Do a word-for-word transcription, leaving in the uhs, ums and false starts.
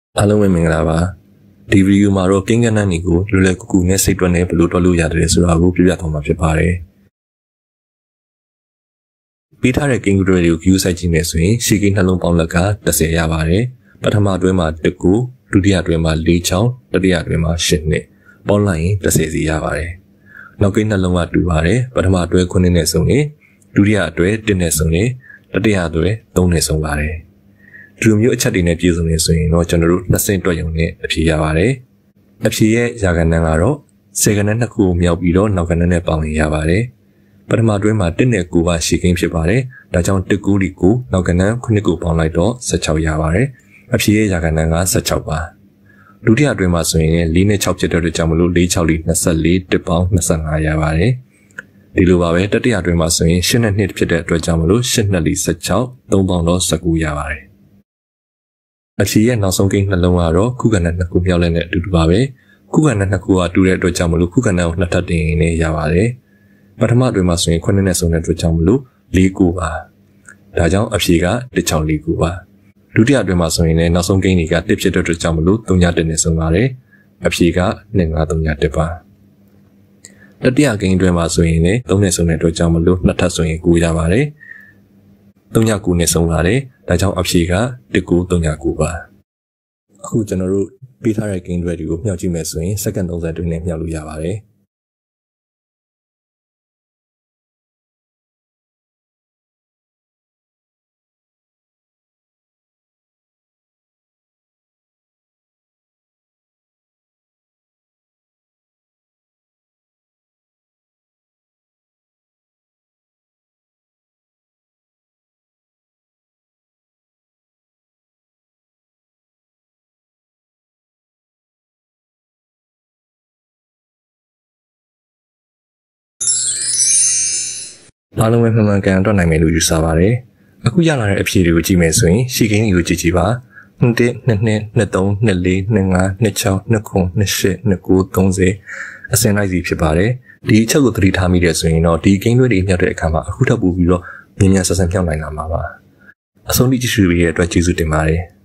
အားလုံးပဲမင်္ဂလာပါဒီဗီဒီယိုမှာတော့ကင်းကနန်းတွေကိုလွယ်လွယ်ကူကူနဲ့စိတ်တွက်နဲ့ဘယ်လိုတွက်လို့ရတယ်ဆိုတာကိုပြပြသွားမှာဖြစ်ပါတယ်ပေးထားတဲ့ကင်းကူတွေကို view စိုက်ကြည့်မယ်ဆိုရင်ရှေ့ကိန်းနှလုံးပေါင်းလက်ကtenရပါတယ်ပထမအတွင်းမှာoneခုဒုတိယအတွင်းမှာfourချောင်းတတိယအတွင်းမှာeightနှစ်ပေါင်းလိုက်ရင်tenစီရပါတယ်နောက်ကိန်းနှလုံးကတူပါတယ်ပထမအတွဲnineနဲ့ဆုံးနေဒုတိယအတွဲoneနဲ့ဆုံးနေတတိယအတွဲthreeနဲ့ဆုံးပါတယ်ဒီလိုမျိုးအချက်တွေနဲ့ပြည့်စုံနေဆိုရင်တော့ကျွန်တော်တို့နှစ်ဆင့်တွက်ရုံနဲ့အဖြေရပါတယ်အဖြေရဲ့ရာခိုင်နှုန်းကတော့ဆယ်ကဏ္ဍနှစ်ခုကိုမြောက်ပြီးတော့နောက်ကဏ္ဍနဲ့ပေါင်းရင်ရပါတယ်ပထမတွဲမှာoneနဲ့nineပါရှေ့ကိန်းဖြစ်ပါတယ်ဒါကြောင့်oneခုလီnineနောက်ကဏ္ဍnineခုပေါင်းလိုက်တော့sixteenရပါတယ်အဖြေရဲ့ရာခိုင်နှုန်းကsixteenပါဒုတိယတွဲမှာဆိုရင်fourနဲ့sixဖြစ်တဲ့အတွက်ကြောင့်မလို့four sixလီtwenty-four oneပေါင်းtwenty-fiveရပါတယ်ဒီလိုပါပဲတတိယတွဲမှာဆိုရင်eightနဲ့twoဖြစ်တဲ့အတွက်ကြောင့်မလို့eightနှစ်လီsixteen threeပေါင်းတော့nineteenရပါတယ်အဖြေရဲ့နောက်ဆုံးကိန်းနှလုံးကတော့ခုကဏ္ဍနှစ်ခုမြောက်လဲနဲ့အတူတူပါပဲခုကဏ္ဍနှစ်ခုကတူတဲ့အတွက်ကြောင့်မလို့ခုကဏ္ဍကိုနှစ်ထပ်တင်ရင်လည်းရပါတယ်ပထမတွင်မှာဆိုရင်nineနဲ့ဆုံးတဲ့အတွက်ကြောင့်မလို့fourခုပါဒါကြောင့်အဖြေကone six fourခုပါဒုတိယတွင်မှာဆိုရင်လည်းနောက်ဆုံးကိန်းတွေကoneဖြစ်တဲ့အတွက်ကြောင့်မလို့three oneနဲ့ဆုံးပါတယ်အဖြေကtwo five three oneပါတတိယကိန်းတွင်မှာဆိုရင်လည်းthreeနဲ့ဆုံးတဲ့အတွက်ကြောင့်မလို့နှစ်ထပ်ဆိုရင်nineရပါတယ်three nineနဲ့ဆုံးလာတယ်ဒါကြောင့်အဖြေကone nine three nineပါအခုကျွန်တော်တို့ပေးထားတဲ့ကိန်းတွေကိုမြှောက်ကြည့်မယ်ဆိုရင်စက္ကန့်thirtyအတွင်းနဲ့မြှောက်လို့ရပါတယ်အားလုံးပဲမှန်မှန်ကန်ကန်တွက်နိုင်မယ်လို့ယူဆပါတယ်အခုရလာတဲ့အဖြေတွေကိုကြည့်မယ်ဆိုရင်ရှေ့ကိန်းတွေကိုကြည့်ကြည့်ပါone two two two three two four two five two six two eight two nine thirtyအစင်လိုက်စီဖြစ်ပါတယ်ဒီအချက်ကိုသတိထားမိတယ်ဆိုရင်တော့ဒီကိန်းတွေတွေမြောက်တဲ့အခါမှာအခုထပ်ပို့ပြီးတော့မြန်မြန်ဆန်ဆန်ဖြောင်းနိုင်လာမှာပါအဆုံးထိကြည့်ရှုပေးတဲ့အတွက်ကျေးဇူးတင်ပါတယ်